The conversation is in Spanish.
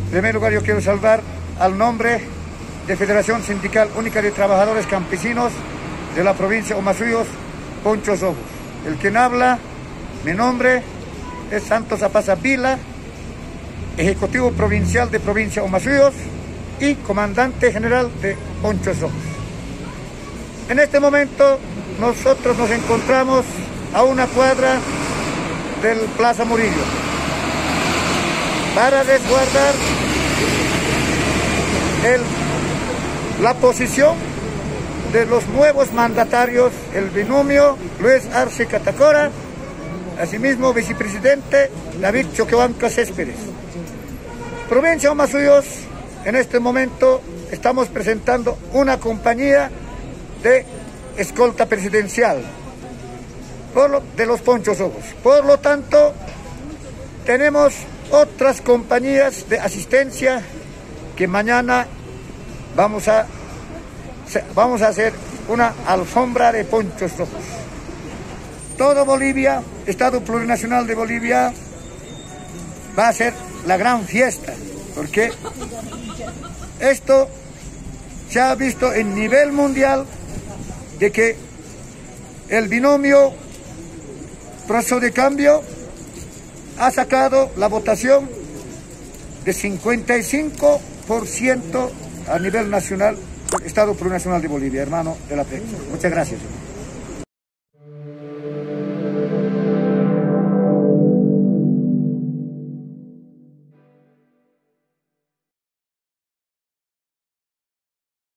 En primer lugar, yo quiero saludar al nombre de Federación Sindical Única de Trabajadores Campesinos de la provincia de Humasuyos, Ponchos Ojos. El quien habla, mi nombre es Santos Apaza Vila, Ejecutivo Provincial de Provincia de Humasuyos y Comandante General de Ponchos Ojos. En este momento nosotros nos encontramos a una cuadra del Plaza Murillo para resguardar la posición de los nuevos mandatarios, el binomio Luis Arce Catacora, asimismo vicepresidente David Choquehuanca Céspedes. Provincia de Humasuyos, en este momento estamos presentando una compañía de escolta presidencial de los Ponchos Ojos. Por lo tanto, tenemos otras compañías de asistencia que mañana vamos a hacer una alfombra de Ponchos Ojos. Todo Bolivia, Estado Plurinacional de Bolivia, va a ser la gran fiesta, porque esto se ha visto en nivel mundial de que el binomio Proceso de Cambio ha sacado la votación de 55% a nivel nacional del Estado Plurinacional de Bolivia, hermano de la prensa. Muchas gracias.